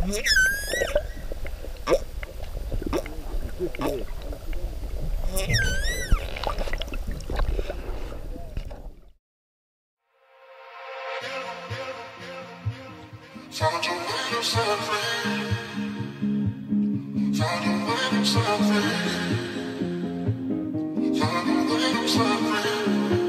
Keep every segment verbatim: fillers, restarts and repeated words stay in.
Found your way to set free. Found your way to set free. Found your way to set free.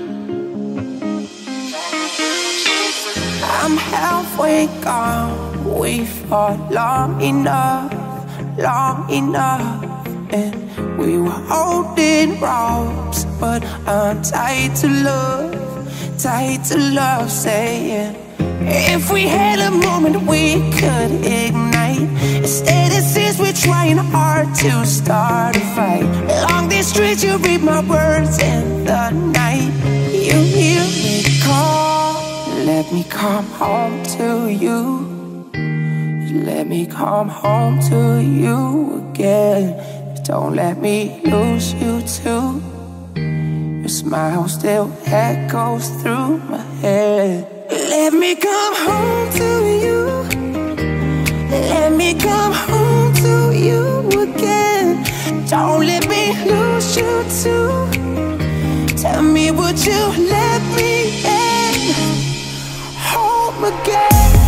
I'm halfway gone. We fought long enough, long enough, and we were holding ropes, but I'm tied to love, tied to love, saying if we had a moment we could ignite. Instead it seems we're trying hard to start a fight. Along these streets you read my words in the night. You hear me call, let me come home to you. Let me come home to you again. Don't let me lose you too. Your smile still echoes through my head. Let me come home to you. Let me come home to you again. Don't let me lose you too. Tell me, would you let me in home again?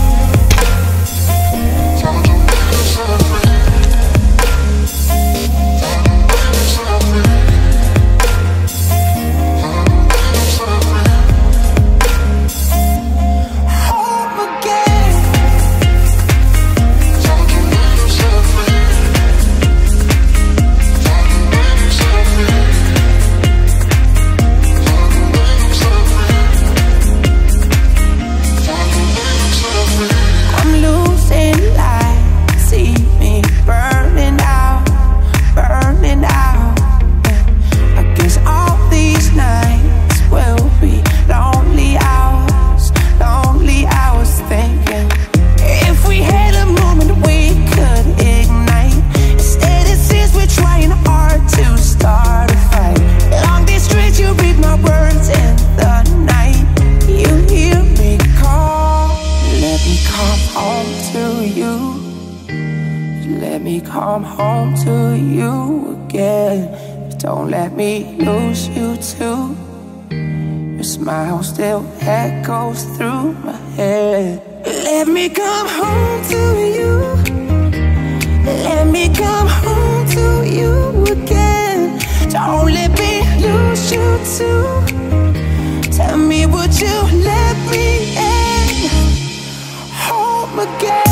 Come home to you again. Don't let me lose you too. Your smile still echoes through my head. Let me come home to you. Let me come home to you again. Don't let me lose you too. Tell me, would you let me in home again?